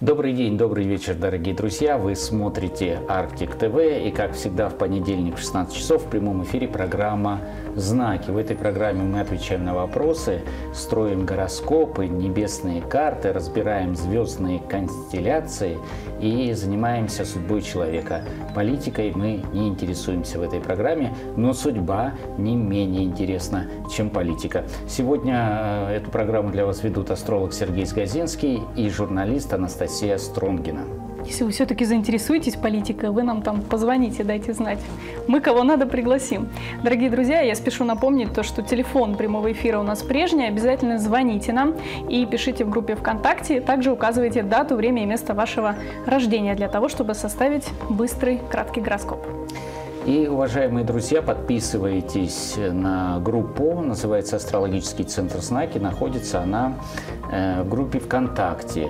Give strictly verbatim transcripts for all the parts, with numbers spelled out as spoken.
Добрый день, добрый вечер, дорогие друзья. Вы смотрите Арктик ТВ, и, как всегда, в понедельник в шестнадцать часов в прямом эфире программа «Знаки». В этой программе мы отвечаем на вопросы, строим гороскопы, небесные карты, разбираем звездные констелляции и занимаемся судьбой человека. Политикой мы не интересуемся в этой программе, но судьба не менее интересна, чем политика. Сегодня эту программу для вас ведут астролог Сергей Сгазинский и журналист Анастасия Стронгина. Если вы все-таки заинтересуетесь политикой, вы нам там позвоните, дайте знать. Мы кого надо пригласим. Дорогие друзья, я спешу напомнить то, что телефон прямого эфира у нас прежний. Обязательно звоните нам и пишите в группе ВКонтакте. Также указывайте дату, время и место вашего рождения для того, чтобы составить быстрый, краткий гороскоп. И, уважаемые друзья, подписывайтесь на группу, называется «Астрологический центр Знаки». Находится она э, в группе ВКонтакте.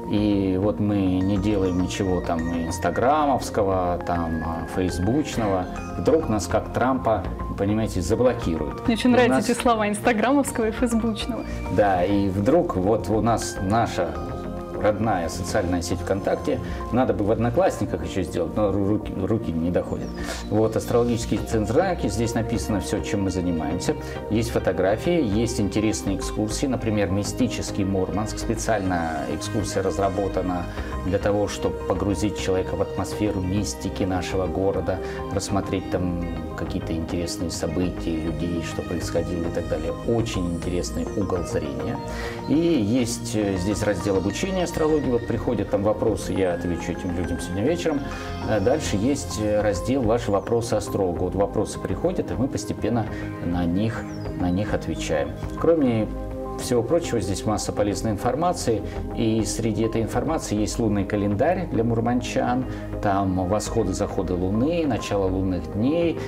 И вот мы не делаем ничего там инстаграмовского, там фейсбучного. Вдруг нас, как Трампа, понимаете, заблокируют. Мне очень нравятся нас... эти слова инстаграмовского и фейсбучного. Да, и вдруг вот у нас наша родная социальная сеть ВКонтакте, надо бы в Одноклассниках еще сделать, но руки, руки не доходят. Вот астрологические центр Знаки, здесь написано все, чем мы занимаемся. Есть фотографии, есть интересные экскурсии, например, мистический Мурманск. Специально экскурсия разработана для того, чтобы погрузить человека в атмосферу мистики нашего города, рассмотреть там какие-то интересные события, людей, что происходило и так далее. Очень интересный угол зрения. И есть здесь раздел обучения астрологии. Вот приходят там вопросы, я отвечу этим людям сегодня вечером. Дальше есть раздел «Ваши вопросы астрологу». Вот вопросы приходят, и мы постепенно на них, на них отвечаем. Кроме всего прочего, здесь масса полезной информации, и среди этой информации есть лунный календарь для мурманчан, там восходы, заходы Луны, начало лунных дней,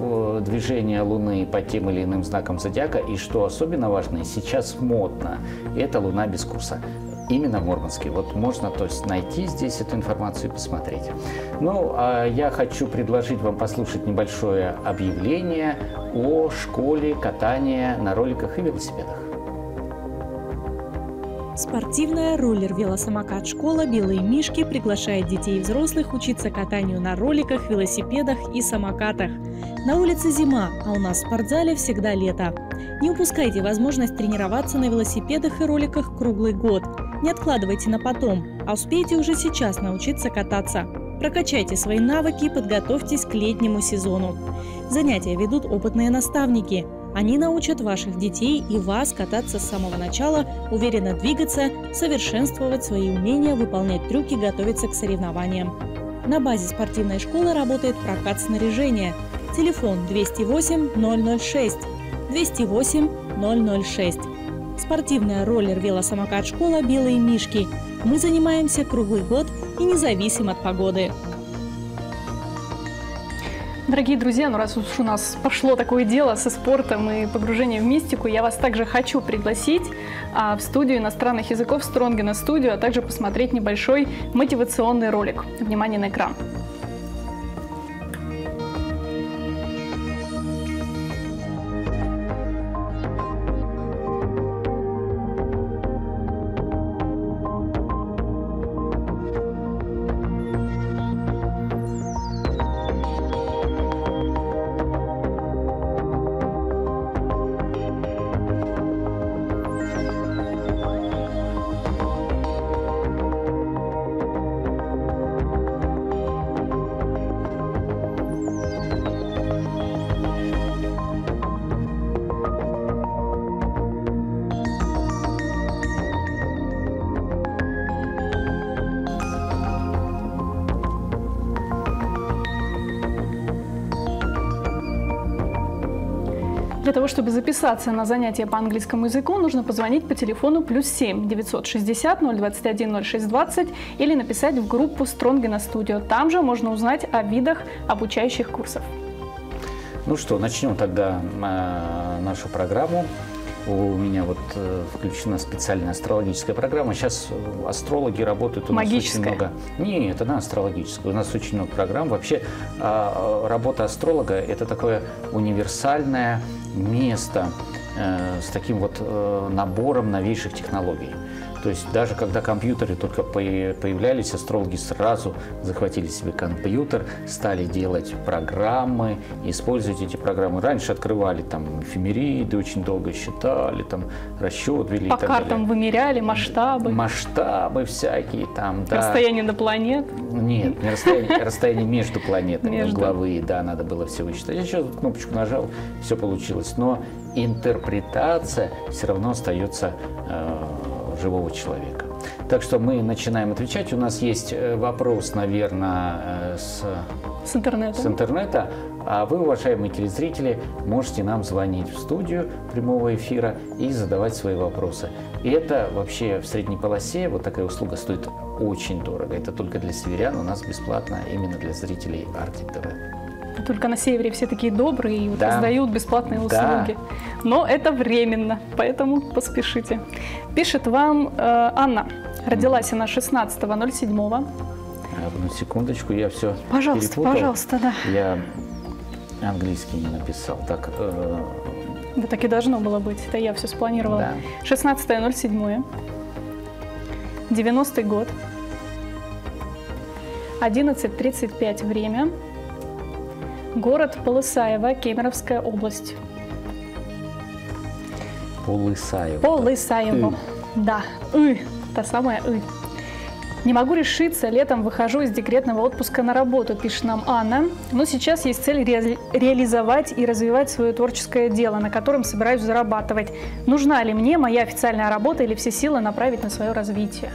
движение Луны по тем или иным знакам зодиака, и что особенно важно, сейчас модно, это Луна без курса. Именно в Мурманске. Вот можно, то есть, найти здесь эту информацию и посмотреть. Ну, а я хочу предложить вам послушать небольшое объявление о школе катания на роликах и велосипедах. Спортивная роллер-велосамокат школа «Белые мишки» приглашает детей и взрослых учиться катанию на роликах, велосипедах и самокатах. На улице зима, а у нас в спортзале всегда лето. Не упускайте возможность тренироваться на велосипедах и роликах круглый год. Не откладывайте на потом, а успейте уже сейчас научиться кататься. Прокачайте свои навыки и подготовьтесь к летнему сезону. Занятия ведут опытные наставники. Они научат ваших детей и вас кататься с самого начала, уверенно двигаться, совершенствовать свои умения, выполнять трюки, готовиться к соревнованиям. На базе спортивной школы работает прокат снаряжения. Телефон двести восемь ноль ноль шесть двести восемь ноль ноль шесть. Спортивная роллер-велосамокат школа «Белые мишки». Мы занимаемся круглый год и не зависим от погоды. Дорогие друзья, ну раз уж у нас пошло такое дело со спортом и погружением в мистику, я вас также хочу пригласить а, в студию иностранных языков Стронгина студию, а также посмотреть небольшой мотивационный ролик. Внимание на экран. Для того, чтобы записаться на занятия по английскому языку, нужно позвонить по телефону плюс семь девятьсот шестьдесят ноль двадцать один ноль шесть двадцать или написать в группу Стронгина студио. Там же можно узнать о видах обучающих курсов. Ну что, начнем тогда э, нашу программу. У меня вот э, включена специальная астрологическая программа. Сейчас астрологи работают у нас очень много. Нет, она астрологическая. У нас очень много программ. Вообще э, работа астролога – это такое универсальное место э, с таким вот э, набором новейших технологий. То есть даже когда компьютеры только появлялись, астрологи сразу захватили себе компьютер, стали делать программы, использовать эти программы. Раньше открывали там эфемериды, очень долго считали, там расчет вели. По картам вымеряли масштабы. Масштабы всякие там, да. Расстояние до планет. Нет, не расстояние, расстояние между планетами, между. угловые, да, надо было все высчитать. Я сейчас кнопочку нажал, все получилось. Но интерпретация все равно остается э, живого человека. Так что мы начинаем отвечать. У нас есть вопрос, наверное, с, с интернета. С интернета. А вы, уважаемые телезрители, можете нам звонить в студию прямого эфира и задавать свои вопросы. И это вообще в средней полосе, вот такая услуга стоит очень дорого. Это только для северян, у нас бесплатно именно для зрителей Арктик ТВ. Только на севере все такие добрые и вот да. раздают бесплатные услуги. Да. Но это временно, поэтому поспешите. Пишет вам э, Анна. Родилась она шестнадцатого ноль седьмого. Одну секундочку, я все Пожалуйста, перепутал. пожалуйста, да. Я английский не написал. Так, э... Да так и должно было быть. Это я все спланировала. Да. шестнадцатое ноль седьмое. девяностый год. одиннадцать тридцать пять время. Город Полысаево, Кемеровская область. Полысаево. Полысаево. Да. И. Та самая И. Не могу решиться, летом выхожу из декретного отпуска на работу, пишет нам Анна. Но сейчас есть цель ре реализовать и развивать свое творческое дело, на котором собираюсь зарабатывать. Нужна ли мне моя официальная работа или все силы направить на свое развитие?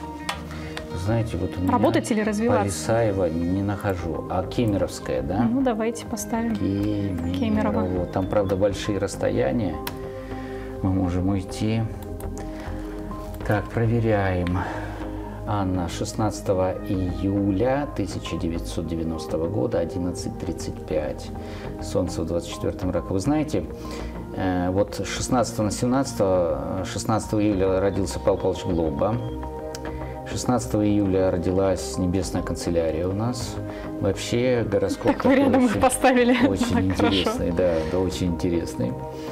Знаете, вот у меня работать или развиваться? Полысаево не нахожу, а Кемеровская, да? Ну, давайте поставим. Кемерово. Кемерово. Там, правда, большие расстояния. Мы можем уйти. Так, проверяем. Анна, шестнадцатого июля тысяча девятьсот девяностого года, одиннадцать тридцать пять. Солнце в двадцать четвёртом раке. Вы знаете, э, вот шестнадцатого на семнадцатое, шестнадцатого июля родился Павел Павлович Глоба. шестнадцатого июля родилась Небесная канцелярия у нас. Вообще гороскоп так вы рядом очень, их поставили. Очень да, интересный, да, да, очень интересный.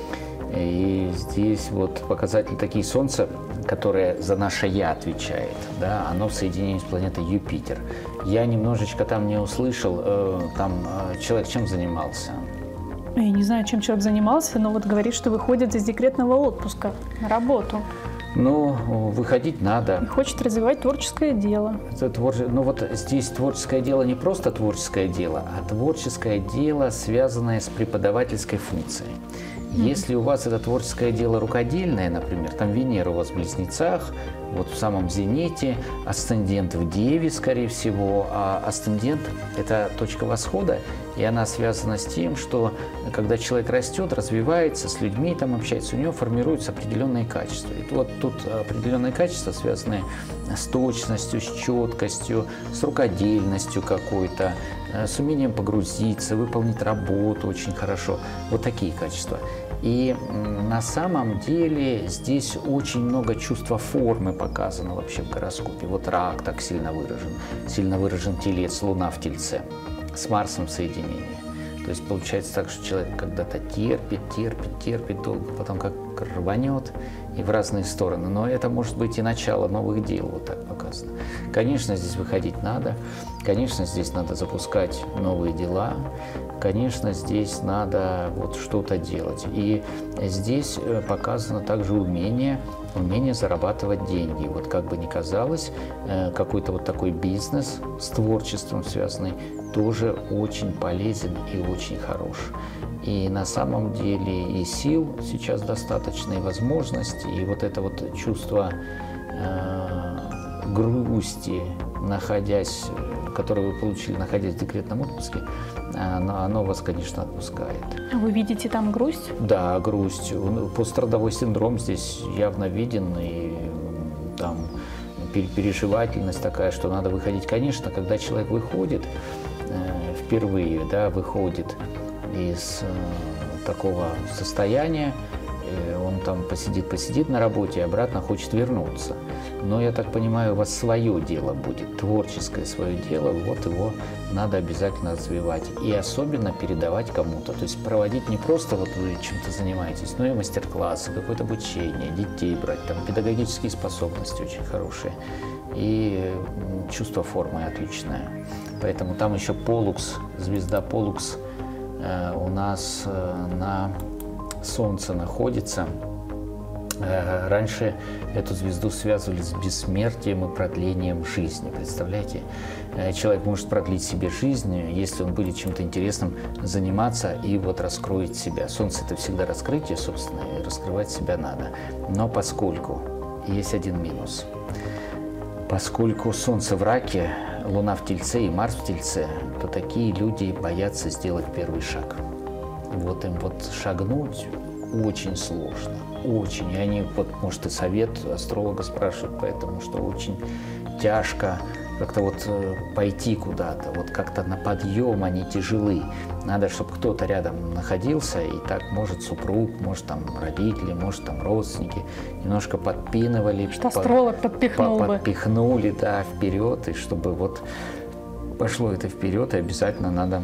И здесь вот показатели такие: Солнце, которое за наше «я» отвечает, да, оно в соединении с планетой Юпитер. Я немножечко там не услышал, э, там э, человек чем занимался? Я не знаю, чем человек занимался, но вот говорит, что выходит из декретного отпуска на работу. Ну, выходить надо. И хочет развивать творческое дело. Это твор... Ну вот здесь творческое дело не просто творческое дело, а творческое дело, связанное с преподавательской функцией. Если у вас это творческое дело рукодельное, например, там Венера у вас в Близнецах, вот в самом зените, асцендент в Деве, скорее всего, а асцендент – это точка восхода, и она связана с тем, что когда человек растет, развивается, с людьми там общается, у него формируются определенные качества. И вот тут определенные качества, связанные с точностью, с четкостью, с рукодельностью какой-то, с умением погрузиться, выполнить работу очень хорошо. Вот такие качества. И на самом деле здесь очень много чувства формы показано вообще в гороскопе. Вот рак так сильно выражен, сильно выражен телец, луна в тельце, с Марсом в соединении. То есть получается так, что человек когда-то терпит, терпит, терпит долго, потом как рванет и в разные стороны. Но это может быть и начало новых дел, вот так показано. Конечно, здесь выходить надо, конечно, здесь надо запускать новые дела, конечно, здесь надо вот что-то делать. И здесь показано также умение, умение зарабатывать деньги. Вот как бы ни казалось, какой-то вот такой бизнес с творчеством связанный тоже очень полезен и очень хорош. И на самом деле и сил сейчас достаточно, и возможностей, и вот это вот чувство э, грусти, находясь, которое вы получили, находясь в декретном отпуске, оно, оно вас, конечно, отпускает. А вы видите там грусть? Да, грусть. Пострадовой синдром здесь явно виден, и там переживательность такая, что надо выходить. Конечно, когда человек выходит, э, впервые, да, выходит из э, такого состояния, Он там посидит-посидит на работе и обратно хочет вернуться. Но, я так понимаю, у вас свое дело будет, творческое свое дело, вот его надо обязательно развивать. И особенно передавать кому-то. То есть проводить не просто вот вы чем-то занимаетесь, но и мастер-классы, какое-то обучение, детей брать, там педагогические способности очень хорошие. И чувство формы отличное. Поэтому там еще Полукс, звезда Полукс э, у нас э, на Солнце находится. Э, раньше эту звезду связывали с бессмертием и продлением жизни. Представляете? Э, человек может продлить себе жизнь, если он будет чем-то интересным заниматься и вот раскроет себя. Солнце – это всегда раскрытие, собственно, и раскрывать себя надо. Но поскольку есть один минус. Поскольку Солнце в Раке, Луна в Тельце и Марс в Тельце, то такие люди боятся сделать первый шаг. Вот им вот шагнуть очень сложно, очень. И они, вот, может, и совет астролога спрашивают, поэтому что очень тяжко как-то вот пойти куда-то, вот как-то на подъем они тяжелы. Надо, чтобы кто-то рядом находился, и так, может, супруг, может, там, родители, может, там, родственники немножко подпинывали. Что астролог подпихнул по бы. Подпихнули, да, вперед, и чтобы вот пошло это вперед, и обязательно надо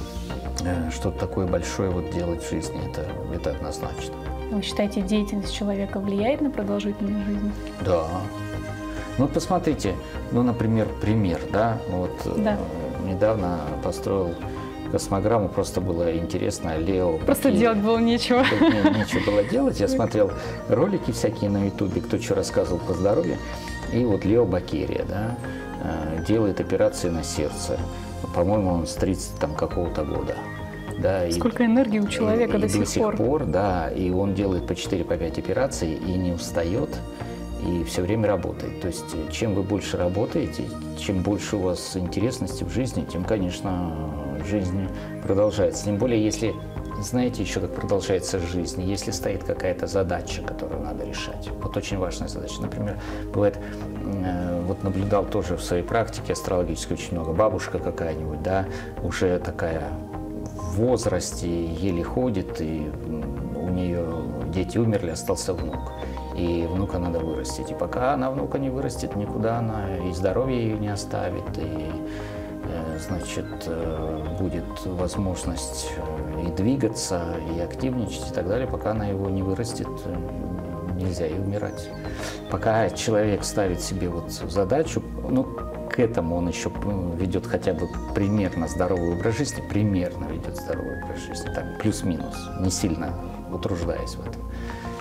э, что-то такое большое вот делать в жизни, это, это однозначно. Вы считаете, деятельность человека влияет на продолжительность жизни? Да. Ну, вот посмотрите, ну, например, пример, да, вот Да. э, недавно построил космограмму, просто было интересно, Лео Просто Баккери. делать было нечего. Тут не- нечего было делать, я смотрел ролики всякие на ютубе, кто что рассказывал по здоровью, и вот Лео Баккери, да, э, делает операции на сердце, по-моему, он с тридцатого там какого-то года. Да, и- Сколько энергии у человека и до до сих сих пор. пор, да, и он делает по четыре-пять операций и не устает, и все время работает. То есть чем вы больше работаете, чем больше у вас интересности в жизни, тем, конечно, жизнь продолжается. Тем более, если, знаете, еще как продолжается жизнь, если стоит какая-то задача, которую надо решать. Вот очень важная задача. Например, бывает, э, вот наблюдал тоже в своей практике астрологической очень много, бабушка какая-нибудь, да, уже такая в возрасте, еле ходит, и м, у нее дети умерли, остался внук. И внука надо вырастить. И пока она внука не вырастет, никуда она и здоровье ее не оставит, и, э, значит, э, будет возможность э, и двигаться, и активничать, и так далее. Пока она его не вырастет, э, нельзя и умирать. Пока человек ставит себе вот задачу, ну, к этому он еще ведет хотя бы примерно здоровый образ жизни, примерно ведет здоровый образ жизни, так, плюс-минус, не сильно утруждаясь в этом.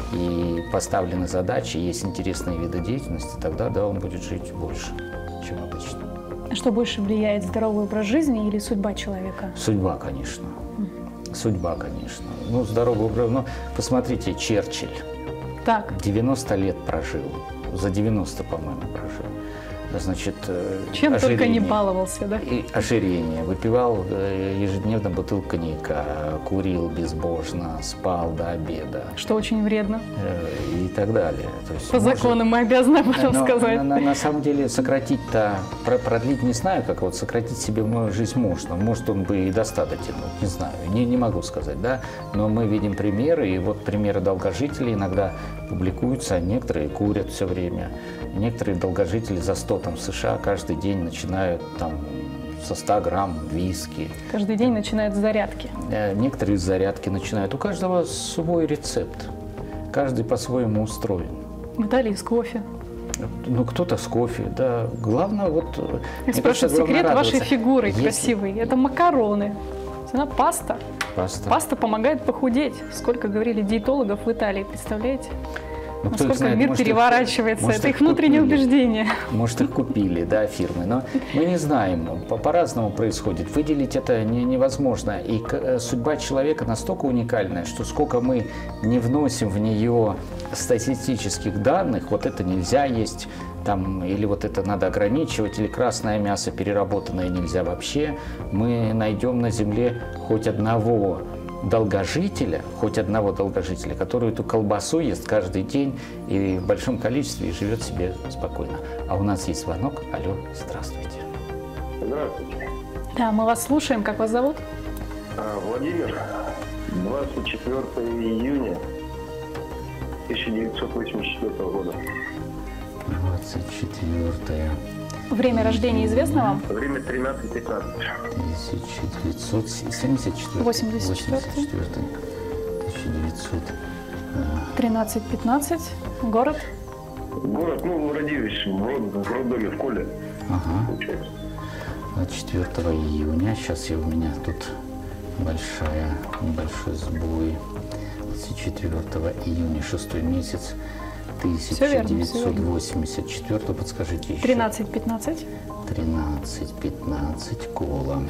И поставлены задачи, есть интересные виды деятельности, тогда, да, он будет жить больше, чем обычно. А что больше влияет, здоровый образ жизни или судьба человека? Судьба, конечно. Судьба, конечно. Ну, здоровый образ, ну, посмотрите, Черчилль Так, девяносто лет прожил, за девяносто, по-моему, прожил. Значит, э, чем только не ожирение. баловался, да? И ожирение. Выпивал э, ежедневно бутылку коньяка, курил безбожно, спал до обеда Что очень вредно. э, и так далее. То есть, По может, закону мы обязаны об этом но сказать. На, на- на самом деле сократить-то, про- продлить не знаю, как вот сократить себе мою жизнь можно. Может, он бы и до ста дотянул, не знаю, не, не могу сказать, да. Но мы видим примеры, и вот примеры долгожителей иногда публикуются, некоторые курят все время, некоторые долгожители за сто там в США каждый день начинают там со ста грамм виски. Каждый день начинают с зарядки. Э, Некоторые с зарядки начинают. У каждого свой рецепт. Каждый по-своему устроен. В Италии с кофе. Ну, кто-то с кофе, да. Главное, вот... э, Я мне кажется, спрашиваю, главное секрет вашей радоваться. фигуры Если- красивой. Это макароны. Она паста. Паста. Паста помогает похудеть. Сколько говорили диетологов в Италии, представляете? Ну, кто их Насколько знает, мир может, их- переворачивается. может, Это их их внутреннее купили. убеждение. Может, их купили, да, фирмы, но мы не знаем, по- по-разному происходит. Выделить это не- невозможно. И к- э, судьба человека настолько уникальная, что сколько мы не вносим в нее статистических данных, вот это нельзя есть, там, или вот это надо ограничивать, или красное мясо переработанное нельзя вообще, мы найдем на Земле хоть одного долгожителя, хоть одного долгожителя, который эту колбасу ест каждый день и в большом количестве и живет себе спокойно. А у нас есть звонок. Алло, здравствуйте. Здравствуйте. Да, мы вас слушаем. Как вас зовут? А, Владимир, двадцать четвёртого июня тысяча девятьсот восемьдесят четвёртого года. двадцать четвёртое. Время рождения известно вам? Время тринадцать пятнадцать. тысяча девятьсот семьдесят четвёртый. восемьдесят четвёртый. тысяча девятьсот. тринадцать пятнадцать. Город? Город, ну, родились в, род, в роддоме, в Коле. Ага. Получается. двадцать четвёртого июня. Сейчас я, у меня тут большая, небольшой сбой. двадцать четвёртого июня, шестой месяц, тысяча девятьсот восемьдесят четвёртый. Подскажите еще. тринадцать пятнадцать. тринадцать пятнадцать. Кола.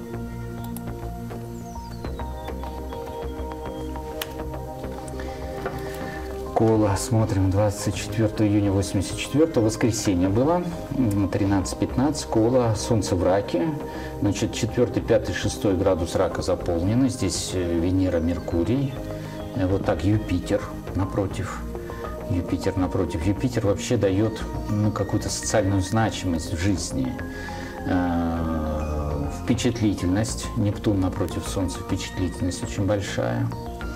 Кола. Смотрим. двадцать четвёртого июня восемьдесят четвёртого. Воскресенье было. тринадцать пятнадцать. Кола. Солнце в раке. Значит, четвёртый, пятый, шестой градус рака заполнены. Здесь Венера, Меркурий. Вот так Юпитер напротив. Юпитер напротив. Юпитер вообще дает, ну, какую-то социальную значимость в жизни. Э-э- впечатлительность. Нептун напротив Солнца. Впечатлительность очень большая.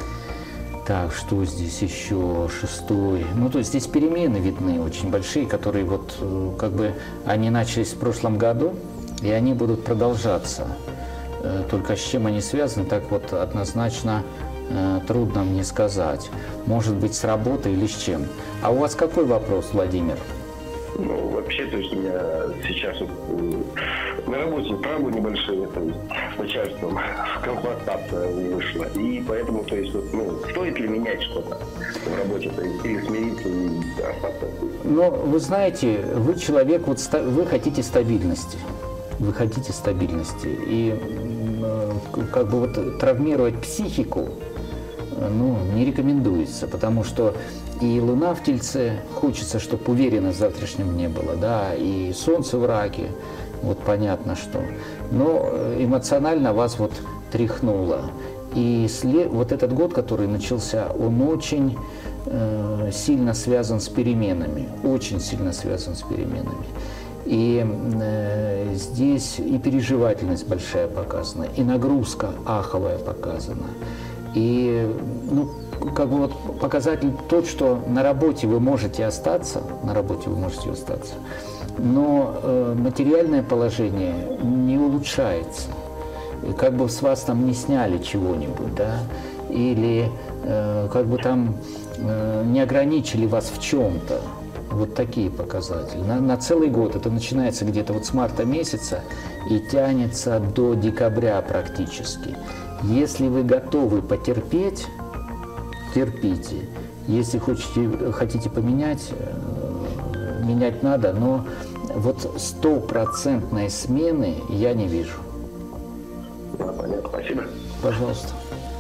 Так, что здесь еще? Шестой. Ну, то есть здесь перемены видны очень большие, которые вот как бы они начались в прошлом году, и они будут продолжаться. Только с чем они связаны, так вот однозначно трудно мне сказать. Может быть, с работой или с чем. А у вас какой вопрос, Владимир? Ну, вообще, то есть у меня сейчас вот, э, на работе травмы небольшие, то есть с начальством конфронтация вышла. И поэтому, то есть, вот, ну, стоит ли менять что-то в работе, то есть, или смириться и остаться? Ну, вы знаете, вы человек, вот вы хотите стабильности. Вы хотите стабильности. И э, как бы вот травмировать психику, ну, не рекомендуется, потому что и Луна в Тельце, хочется, чтобы уверенность в завтрашнем дне была, да, и Солнце в Раке, вот понятно что. Но эмоционально вас вот тряхнуло. И след... вот этот год, который начался, он очень э, сильно связан с переменами, очень сильно связан с переменами. И э, здесь и переживательность большая показана, и нагрузка аховая показана. И, ну, как бы вот показатель тот, что на работе вы можете остаться, на работе вы можете остаться, но э, материальное положение не улучшается. И как бы с вас там не сняли чего-нибудь, да, или э, как бы там э, не ограничили вас в чем-то. Вот такие показатели. На, на целый год это начинается где-то вот с марта месяца и тянется до декабря практически. Если вы готовы потерпеть, терпите. Если хотите, хотите поменять, менять надо, но вот стопроцентной смены я не вижу. Да, понятно. Спасибо. Пожалуйста.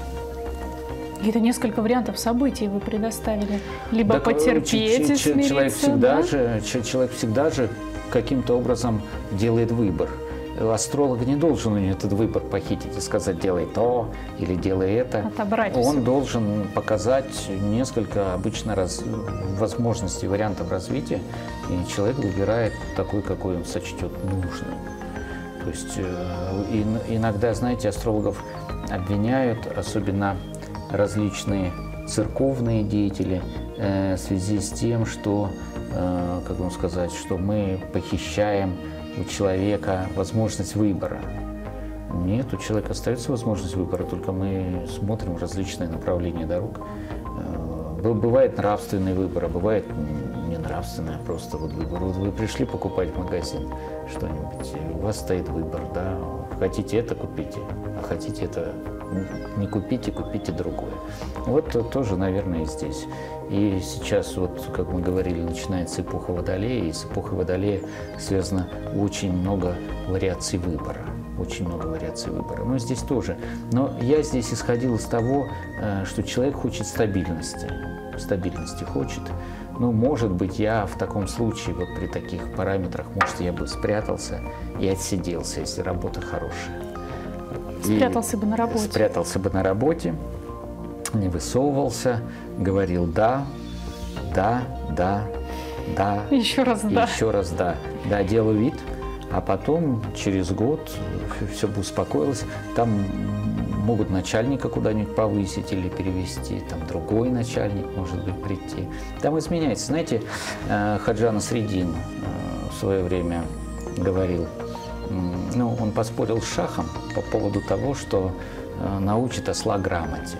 Это несколько вариантов событий вы предоставили. Либо Так, потерпеть и смириться, человек всегда да? же, человек всегда же каким-то образом делает выбор. Астролог не должен этот выбор похитить и сказать, делай то или делай это. Отобрать Он всё. должен показать несколько обычно раз, возможностей, вариантов развития, и человек выбирает такой, какой он сочтет нужным. То есть э, и, иногда, знаете, астрологов обвиняют, особенно различные церковные деятели, э, в связи с тем, что, э, как вам сказать, что мы похищаем у человека возможность выбора. Нет, у человека остается возможность выбора, только мы смотрим различные направления дорог. Бывает нравственный выбор, а бывает не нравственный, а просто вот выбор. Вот вы пришли покупать в магазин что-нибудь, у вас стоит выбор, да, хотите это, купите, а хотите это не купите, купите другое. Вот тоже, наверное, и здесь. И сейчас, вот, как мы говорили, начинается эпоха Водолея, и с эпохой Водолея связано очень много вариаций выбора. Очень много вариаций выбора. Но здесь тоже. Но я здесь исходил из того, что человек хочет стабильности. Стабильности хочет. Ну, может быть, я в таком случае, вот при таких параметрах, может, я бы спрятался и отсиделся, если работа хорошая. Спрятался И бы на работе. Спрятался бы на работе, не высовывался, говорил «да», «да», «да», «да». Еще раз И да. еще раз «да». Да, делаю вид, а потом через год все бы успокоилось. Там могут начальника куда-нибудь повысить или перевести, там другой начальник может быть прийти. Там изменяется. Знаете, Ходжа Насреддин в свое время говорил, ну, он поспорил с шахом по поводу того, что научит осла грамоте.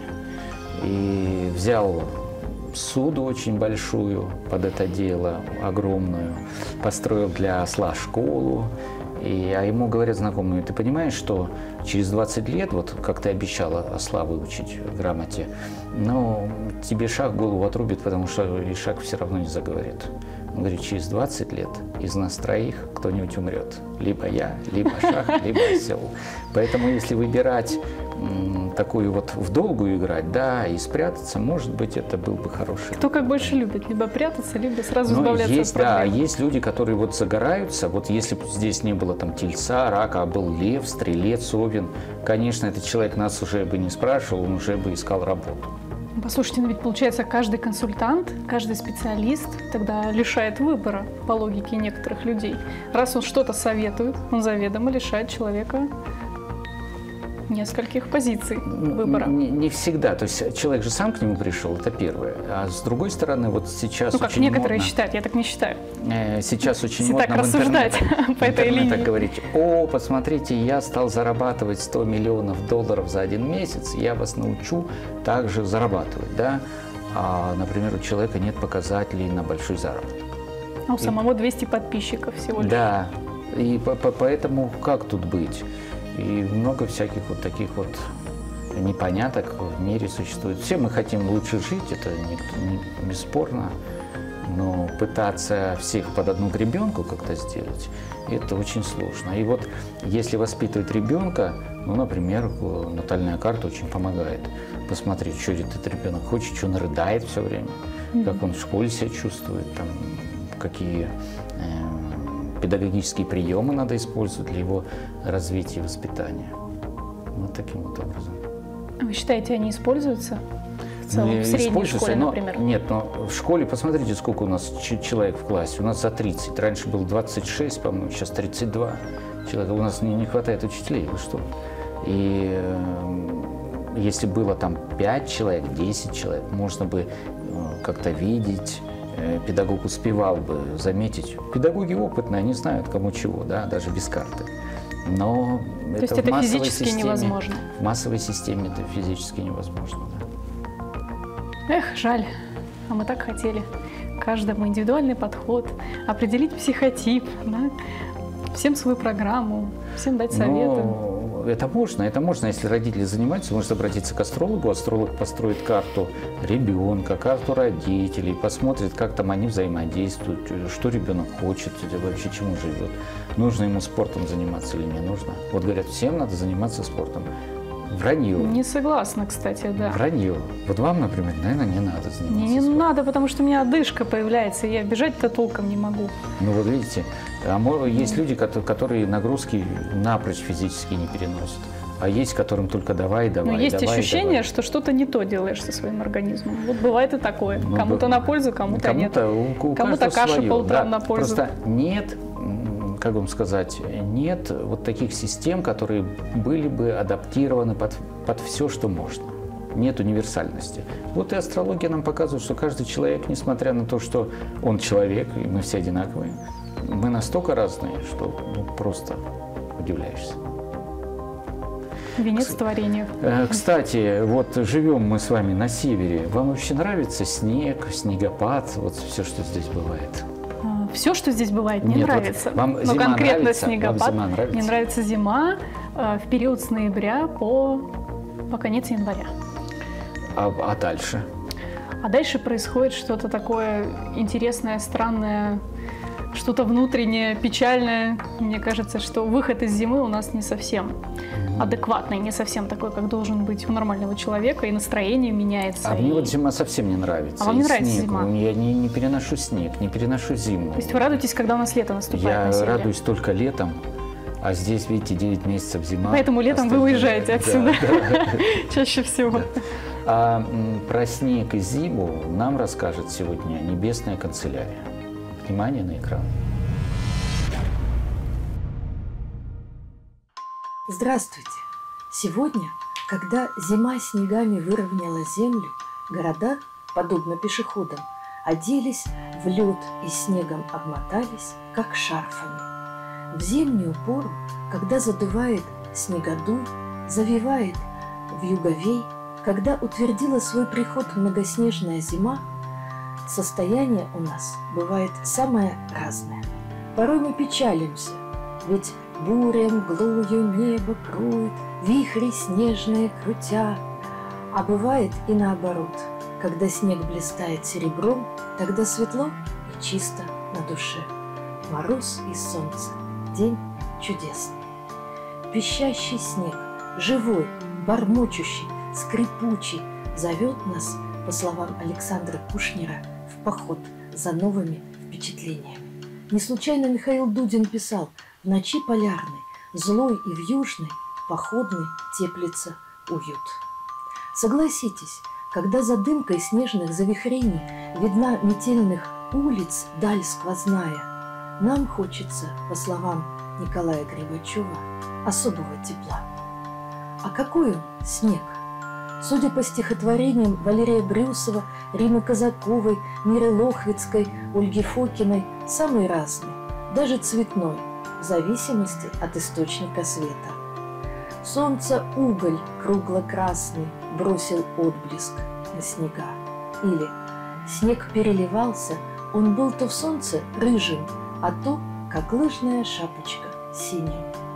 И взял суду очень большую под это дело, огромную, построил для осла школу. И, а ему говорят знакомые: ты понимаешь, что через двадцать лет, вот как ты обещала осла выучить грамоте, но тебе шах голову отрубит, потому что и шах все равно не заговорит. Он говорит, через двадцать лет из нас троих кто-нибудь умрет. Либо я, либо шах, либо осел. Поэтому если выбирать м, такую вот в долгую играть, да, и спрятаться, может быть, это был бы хороший. Кто как больше любит, либо прятаться, либо сразу Но избавляться есть, от проблем. да, есть люди, которые вот загораются. Вот если бы здесь не было там тельца, рака, а был лев, стрелец, овен, конечно, этот человек нас уже бы не спрашивал, он уже бы искал работу. Послушайте, но ведь получается, каждый консультант, каждый специалист тогда лишает выбора по логике некоторых людей. Раз он что-то советует, он заведомо лишает человека нескольких позиций выбора. Не, не всегда. То есть человек же сам к нему пришел, это первое. А с другой стороны, вот сейчас ну, как очень некоторые модно, считают, я так не считаю. э, сейчас очень Если модно так в интернете, рассуждать по в этой интернете линии. говорить: о, посмотрите, я стал зарабатывать сто миллионов долларов за один месяц, я вас научу также зарабатывать, да? А, например, у человека нет показателей на большой заработок. А у самого двести подписчиков всего лишь. Да, и по -по поэтому как тут быть? И много всяких вот таких вот непоняток в мире существует. Все мы хотим лучше жить, это не, не, бесспорно, но пытаться всех под одну гребенку как-то сделать, это очень сложно. И вот если воспитывать ребенка, ну, например, натальная карта очень помогает посмотреть, что этот ребенок хочет, что он рыдает все время, mm-hmm. как он в школе себя чувствует, там, какие э, педагогические приемы надо использовать для его развития и воспитания. Вот таким вот образом. Вы считаете, они используются в целом, Ну, в средней школе, но, например? Нет, но в школе, посмотрите, сколько у нас человек в классе. У нас за тридцать. Раньше было двадцать шесть, по-моему, сейчас тридцать два человека. У нас не, не хватает учителей, вы что? И э, если было там пять человек, десять человек, можно бы э, как-то видеть, э, педагог успевал бы заметить. Педагоги опытные, они знают, кому чего, да, даже без карты. Но То это есть в это массовой физически системе, невозможно? В массовой системе это физически невозможно, да. Эх, жаль. А мы так хотели. Каждому индивидуальный подход, определить психотип, да? Всем свою программу, всем дать советы. Но это можно, это можно, если родители занимаются, может обратиться к астрологу, астролог построит карту ребенка, карту родителей, посмотрит, как там они взаимодействуют, что ребенок хочет, вообще чему живет, нужно ему спортом заниматься или не нужно. Вот говорят, всем надо заниматься спортом. Вранье. Не согласна, кстати, да. Вранье. Вот вам, например, наверное, не надо заниматься Мне не спортом. надо, потому что у меня одышка появляется, и я бежать-то толком не могу. Ну вот видите, а есть люди, которые нагрузки напрочь физически не переносят, а есть, которым только давай, давай, Но есть давай, ощущение, давай. что что-то не то делаешь со своим организмом. Вот бывает и такое. Ну, кому-то б- на пользу, кому-то нет. Кому-то, у, у Кому-то каждого каша своё, по утрам да. на пользу. Просто нет, м, как вам сказать, нет вот таких систем, которые были бы адаптированы под, под все, что можно. Нет универсальности. Вот и астрология нам показывает, что каждый человек, несмотря на то, что он человек, и мы все одинаковые, мы настолько разные, что ну, просто удивляешься. Венец творения. Э, Кстати, вот живем мы с вами на севере. Вам вообще нравится снег, снегопад, вот все, что здесь бывает? Все, что здесь бывает, не Нет, вот нравится. вам Но зима конкретно нравится? Вам снегопад. зима нравится? Мне нравится зима э, в период с ноября по, по конец января. А, а дальше? А дальше происходит что-то такое интересное, странное, что-то внутреннее, печальное. Мне кажется, что выход из зимы у нас не совсем адекватный, не совсем такой, как должен быть у нормального человека, и настроение меняется. А и... мне вот зима совсем не нравится. А вам не И нравится снег. зима? Я не, не переношу снег, не переношу зиму. То есть вы радуетесь, когда у нас лето наступает Я на севере? радуюсь только летом, а здесь, видите, девять месяцев зима. Поэтому летом вы Остальное- уезжаете отсюда. Да, да. Чаще всего. А м, про снег и зиму нам расскажет сегодня Небесная канцелярия. Внимание на экран. Здравствуйте! Сегодня Когда зима снегами выровняла землю, города, подобно пешеходам, оделись в лед и снегом обмотались, как шарфами. В зимнюю пору, когда задувает снегодуй, завивает вьюговей, когда утвердила свой приход многоснежная зима, состояние у нас бывает самое разное. Порой мы печалимся, ведь буря мглою небо кроет, вихри снежные крутя. А бывает и наоборот, когда снег блистает серебром, тогда светло и чисто на душе. Мороз и солнце, день чудесный. Пищащий снег, живой, бормочущий, скрипучий, зовет нас, по словам Александра Кушнера, в поход за новыми впечатлениями. Не случайно Михаил Дудин писал: «В ночи полярной, злой и вьюжной, походный теплится уют». Согласитесь, когда за дымкой снежных завихрений видна метельных улиц даль сквозная, нам хочется, по словам Николая Грибачева, особого тепла. А какой он снег? Судя по стихотворениям Валерия Брюсова, Римы Казаковой, Миры Лохвицкой, Ольги Фокиной, самый разный, даже цветной, в зависимости от источника света. Солнце уголь кругло-красный бросил отблеск на снега. Или снег переливался, он был то в солнце рыжим, а то, как лыжная шапочка, синим.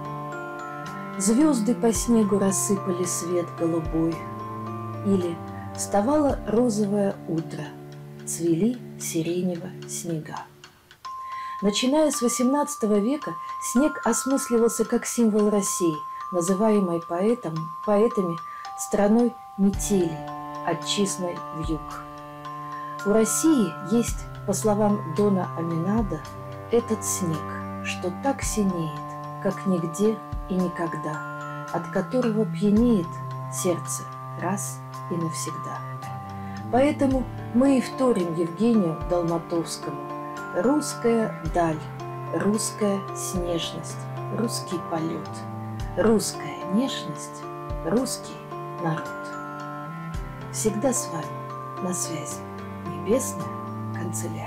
Звезды по снегу рассыпали свет голубой. Или вставало розовое утро, цвели сиренево снега. Начиная с восемнадцатого века снег осмысливался как символ России, называемой поэтом, поэтами страной метелей, отчизной вьюг. У России есть, по словам Дона Аминада, этот снег, что так синеет, как нигде и никогда, от которого пьянеет сердце раз и навсегда. Поэтому мы и вторим Евгению Долматовскому: русская даль, русская снежность, русский полет, русская нежность, русский народ. Всегда с вами на связи Небесная канцелярия.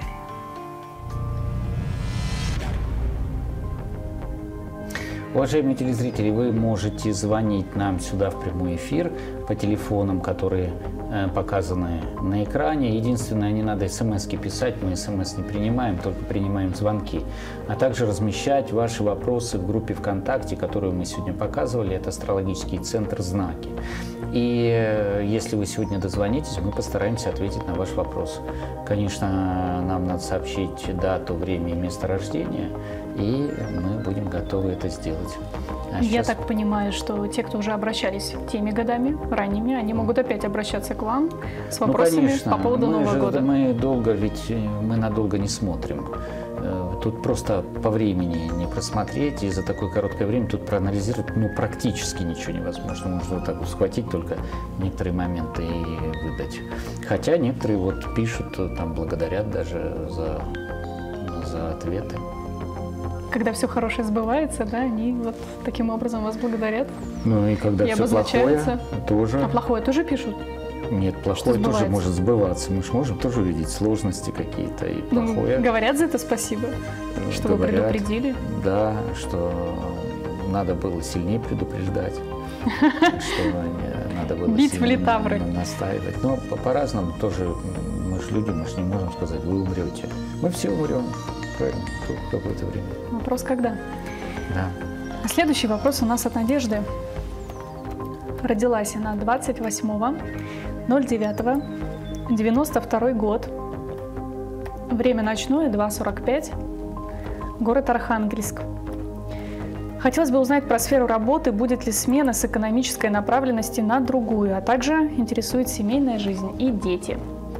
Уважаемые телезрители, вы можете звонить нам сюда в прямой эфир по телефонам, которые э, показаны на экране. Единственное, не надо смс-ки писать, мы смс не принимаем, только принимаем звонки. А также размещать ваши вопросы в группе ВКонтакте, которую мы сегодня показывали. Это астрологический центр «Знаки». И э, если вы сегодня дозвонитесь, мы постараемся ответить на ваш вопрос. Конечно, нам надо сообщить дату, время и место рождения, и мы будем готовы это сделать. А Я сейчас... так понимаю, что те, кто уже обращались теми годами, ранними, они могут опять обращаться к вам с вопросами ну, конечно. по поводу мы Нового же, года. Мы долго, ведь мы надолго не смотрим. Тут просто по времени не просмотреть, и за такое короткое время тут проанализировать ну, практически ничего невозможно. Можно вот так вот схватить только некоторые моменты и выдать. Хотя некоторые вот пишут, там благодарят даже за, за ответы. Когда все хорошее сбывается, да, они вот таким образом вас благодарят. Ну и когда И все плохое, обозначаются. тоже. А плохое тоже пишут? Нет, плохое тоже может сбываться. Мы же можем тоже увидеть сложности какие-то и плохое. Ну, говорят за это спасибо, что говорят, вы предупредили. Да, что надо было сильнее предупреждать, что надо было бить в сильнее литавры. настаивать. Но по-разному тоже, мы же люди, мы же не можем сказать, вы умрете. Мы все умрем, правильно, в какое-то время. Вопрос когда? Да. А следующий вопрос у нас от Надежды. Родилась она двадцать восьмого ноль девятого девяносто второй год. Время ночное, два сорок пять. Город Архангельск. Хотелось бы узнать про сферу работы, будет ли смена с экономической направленности на другую, а также интересует семейная жизнь и дети.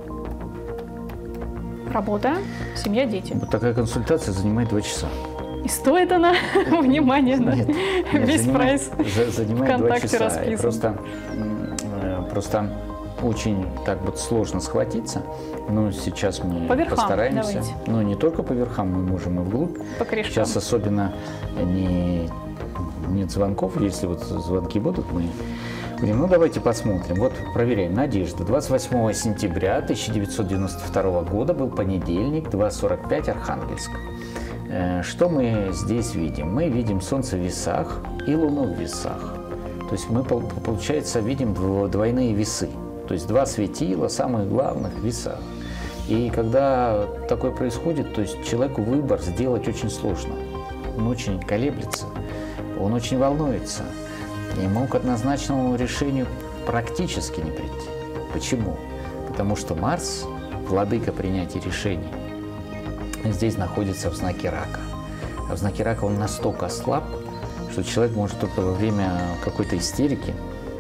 Работа, семья, дети. Вот такая консультация занимает два часа. И стоит она, внимание, на Нет, нет, весь занимает, прайс за, занимает два ВКонтакте часа. расписан. Просто, просто очень так вот сложно схватиться. Но сейчас мы по верхам, постараемся. Давайте. Ну, не только по верхам, мы можем и вглубь. По корешкам. Сейчас особенно не нет звонков. Если вот звонки будут, мы будем. Ну, давайте посмотрим. Вот проверяем. Надежда. двадцать восьмого сентября тысяча девятьсот девяносто второго года был понедельник, два сорок пять, Архангельск. Что мы здесь видим? Мы видим Солнце в весах и Луну в весах. То есть мы, получается, видим двойные весы. То есть два светила, самых главных, в весах. И когда такое происходит, то есть человеку выбор сделать очень сложно. Он очень колеблется, он очень волнуется. Ему к однозначному решению практически не прийти. Почему? Потому что Марс, владыка принятия решений, здесь находится в знаке Рака. А в знаке Рака он настолько слаб, что человек может только во время какой-то истерики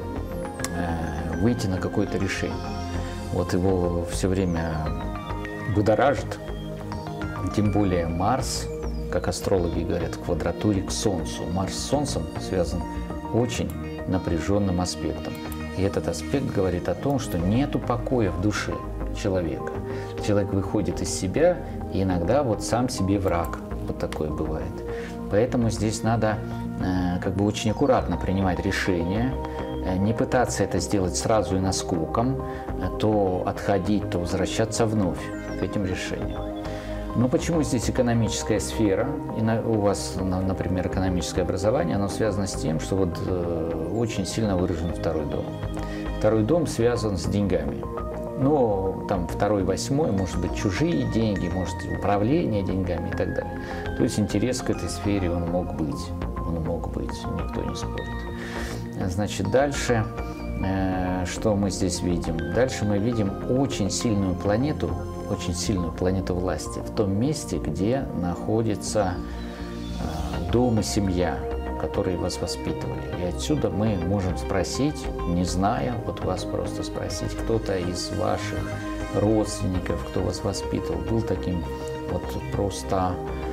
э, выйти на какое-то решение. Вот его все время будоражит. Тем более Марс, как астрологи говорят, в квадратуре к Солнцу. Марс с Солнцем связан очень напряженным аспектом. И этот аспект говорит о том, что нету покоя в душе человека. Человек выходит из себя, и иногда вот сам себе враг. Вот такое бывает. Поэтому здесь надо э, как бы очень аккуратно принимать решения, э, не пытаться это сделать сразу и наскоком, э, то отходить, то возвращаться вновь к этим решениям. Но почему здесь экономическая сфера? И на, у вас, на, например, экономическое образование, оно связано с тем, что вот э, очень сильно выражен второй дом. Второй дом связан с деньгами. Но там второй, восьмой, может быть, чужие деньги, может, управление деньгами и так далее. То есть интерес к этой сфере он мог быть. Он мог быть, никто не спорит. Значит, дальше, э, что мы здесь видим? Дальше мы видим очень сильную планету, очень сильную планету власти в том месте, где находится э, дом и семья, которые вас воспитывали. И отсюда мы можем спросить, не зная, вот вас просто спросить, кто-то из ваших родственников, кто вас воспитывал, был таким вот просто,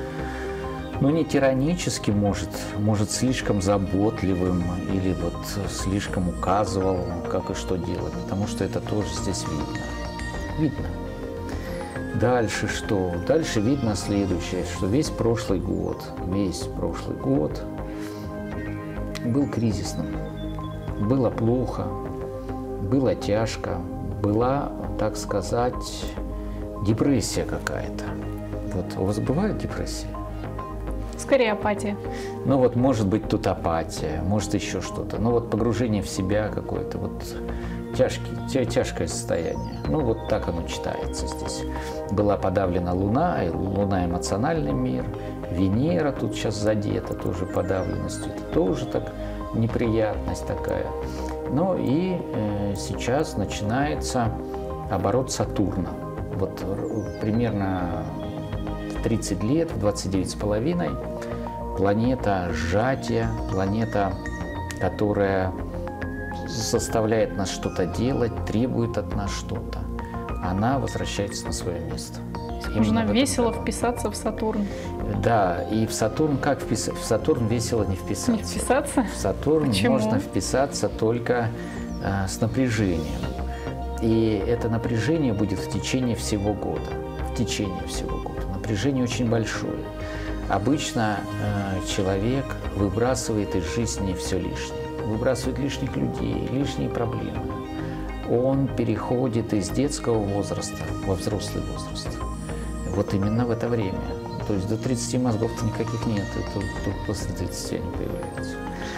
ну не тираническим, может, может слишком заботливым или вот слишком указывал, как и что делать, потому что это тоже здесь видно. Видно. Дальше что? Дальше видно следующее, что весь прошлый год, весь прошлый год был кризисным, было плохо, было тяжко, была, так сказать, депрессия какая-то. Вот у вас бывает депрессия? Скорее апатия. Ну вот, может быть, тут апатия, может еще что-то. Ну вот погружение в себя какое-то, вот тяжкий, тяжкое состояние. Ну вот так оно читается здесь. Была подавлена Луна, и Луна эмоциональный мир. Венера тут сейчас задета тоже подавленностью. Это тоже так неприятность такая. Ну и э, сейчас начинается оборот Сатурна. Вот примерно в тридцать лет, в двадцать девять с половиной, планета сжатия, планета, которая заставляет нас что-то делать, требует от нас что-то, она возвращается на свое место. Нужно весело вписаться в Сатурн. Да, и в Сатурн как вписаться? В Сатурн весело не вписаться. Не вписаться? В Сатурн Почему? Можно вписаться только э, с напряжением. И это напряжение будет в течение всего года. В течение всего года. Напряжение очень большое. Обычно э, человек выбрасывает из жизни все лишнее. Выбрасывает лишних людей, лишние проблемы. Он переходит из детского возраста во взрослый возраст. Вот именно в это время. То есть до тридцати мозгов-то никаких нет, это только после тридцати они появляются.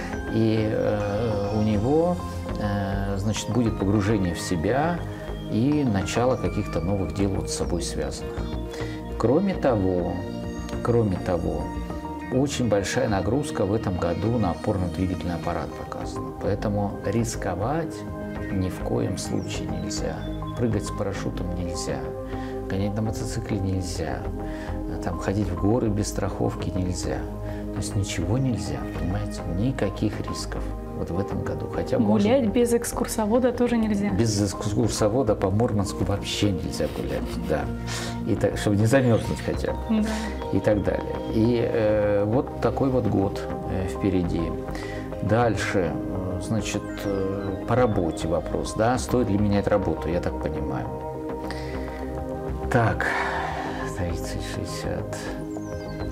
И э, у него, э, значит, будет погружение в себя и начало каких-то новых дел вот с собой связанных. Кроме того, кроме того, очень большая нагрузка в этом году на опорно-двигательный аппарат показана. Поэтому рисковать ни в коем случае нельзя. Прыгать с парашютом нельзя. Гонять на мотоцикле нельзя. Там ходить в горы без страховки нельзя. То есть ничего нельзя, понимаете? Никаких рисков вот в этом году. Хотя гулять может, без экскурсовода тоже нельзя. Без экскурсовода по Мурманску вообще нельзя гулять, да. И так, чтобы не замерзнуть хотя бы. Да. И так далее. И э, вот такой вот год э, впереди. Дальше, э, значит, э, по работе вопрос, да, стоит ли менять работу, я так понимаю. Так, тридцать шестьдесят.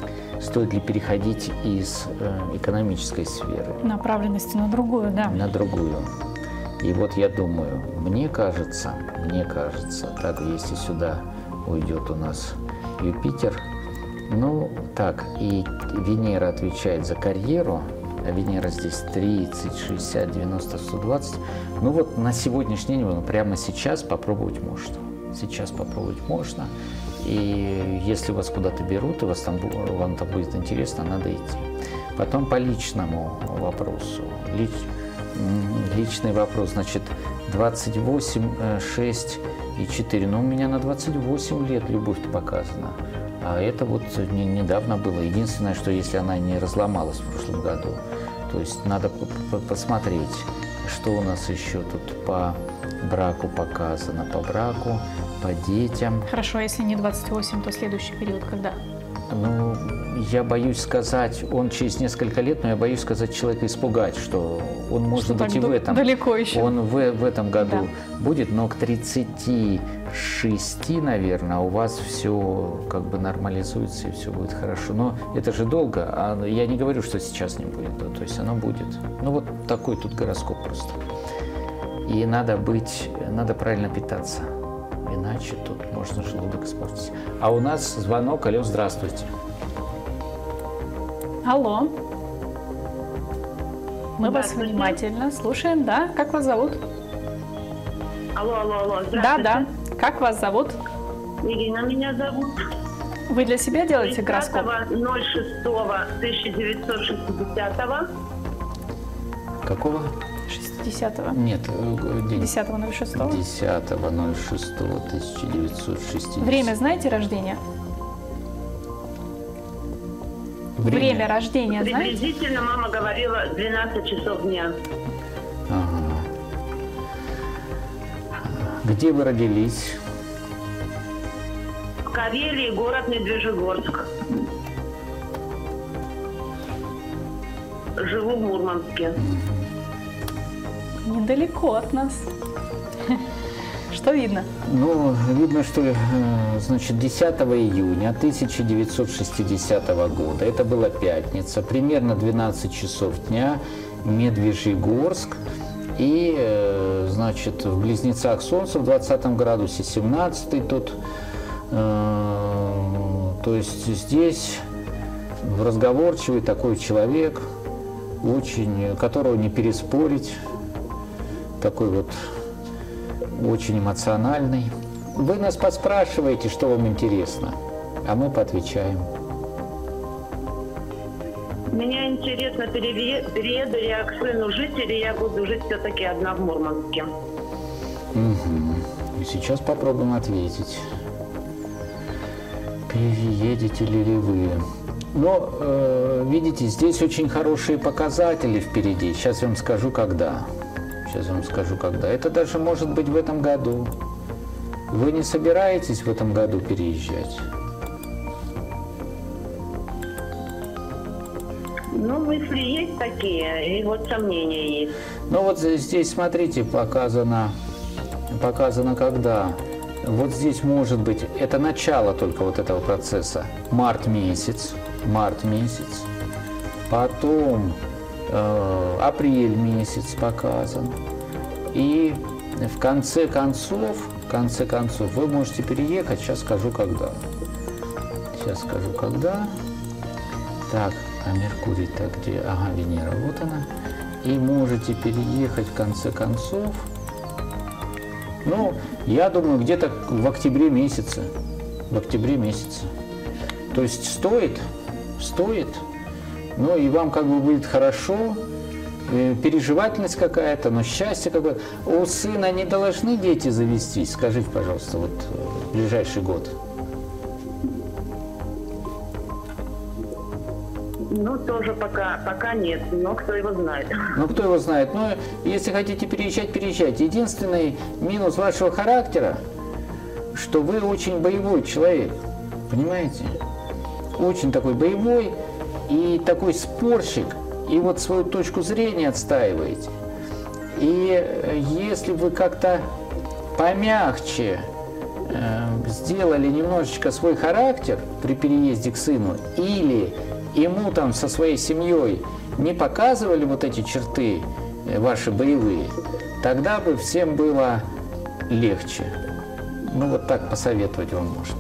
стоит ли переходить из э, экономической сферы Направленности на другую, да. на другую. И вот я думаю, мне кажется, мне кажется, так, если сюда уйдет у нас Юпитер, ну так, и Венера отвечает за карьеру, а Венера здесь тридцать, шестьдесят, девяносто, сто двадцать. Ну вот на сегодняшний день, ну, прямо сейчас попробовать можно. Сейчас попробовать можно. И если вас куда-то берут, и вас там, вам там будет интересно, надо идти. Потом по личному вопросу. Лич, личный вопрос, значит, двадцать восемь, шесть и четыре. Но у меня на двадцать восемь лет любовь показана. А это вот не, недавно было. Единственное, что если она не разломалась в прошлом году, то есть надо посмотреть, что у нас еще тут по браку показано, по браку, по детям. Хорошо, а если не двадцать восемь, то следующий период когда? Ну, я боюсь сказать, он через несколько лет, но я боюсь сказать человека испугать, что он может Что быть и так в этом. далеко еще. Он в, в этом году Да. будет, но к тридцати шести, наверное, у вас все как бы нормализуется и все будет хорошо. Но это же долго, а я не говорю, что сейчас не будет, да, то есть оно будет. Ну вот такой тут гороскоп просто. И надо быть, надо правильно питаться. Иначе тут можно желудок испортить. А у нас звонок. Алло, здравствуйте. Алло. Мы вас внимательно слушаем. Да, как вас зовут? Алло, алло, алло, Да, здравствуйте. да. Как вас зовут? Ирина меня зовут. Вы для себя делаете гороскоп? ноль шестого тысяча девятьсот шестидесятого. Какого? шестидесятого. Нет, э, день. десятого ноль шестого. десятого ноль шестого тысяча девятьсот шестидесятого. Время знаете рождения? Время. Время рождения знаете? Приблизительно мама говорила двенадцать часов дня. Ага. Где вы родились? В Карелии, город Медвежьегорск. Живу в Мурманске. Недалеко от нас. Что видно? Ну, видно, что, э, значит, десятого июня тысяча девятьсот шестидесятого года, это была пятница, примерно двенадцать часов дня, Медвежьегорск, и, э, значит, в Близнецах Солнце в двадцатом градусе, семнадцатый тут, э, то есть здесь разговорчивый такой человек, очень, которого не переспорить, такой вот очень эмоциональный. Вы нас поспрашиваете, что вам интересно, а мы поотвечаем. Меня интересно, перееду я к сыну жить, или я буду жить все-таки одна в Мурманске? Угу. И сейчас попробуем ответить. Переедете ли вы? Но, э, видите, здесь очень хорошие показатели впереди. Сейчас я вам скажу, когда. Сейчас я вам скажу, когда. Это даже может быть в этом году. Вы не собираетесь в этом году переезжать? Ну, мысли есть такие, и вот сомнения есть. Ну вот здесь, смотрите, показано, показано когда. Вот здесь может быть, это начало только вот этого процесса. Март месяц, март месяц. Потом э, апрель месяц показан. И в конце концов, в конце концов, вы можете переехать, сейчас скажу когда. Сейчас скажу когда. Так, а Меркурий так где? Ага, Венера, вот она. И можете переехать в конце концов. Ну, я думаю, где-то в октябре месяце. В октябре месяце. То есть стоит, стоит. Ну и вам как бы будет хорошо. Переживательность какая-то, но счастье какое-то. У сына не должны дети завестись? Скажите, пожалуйста, вот в ближайший год. Ну, тоже пока, пока нет, но кто его знает. Ну, кто его знает. Ну, если хотите переезжать, переезжайте. Единственный минус вашего характера, что вы очень боевой человек. Понимаете? Очень такой боевой и такой спорщик. И вот свою точку зрения отстаиваете. И если вы как-то помягче э, сделали немножечко свой характер при переезде к сыну, или ему там со своей семьей не показывали вот эти черты э, ваши боевые, тогда бы всем было легче. Ну вот так посоветовать вам можно.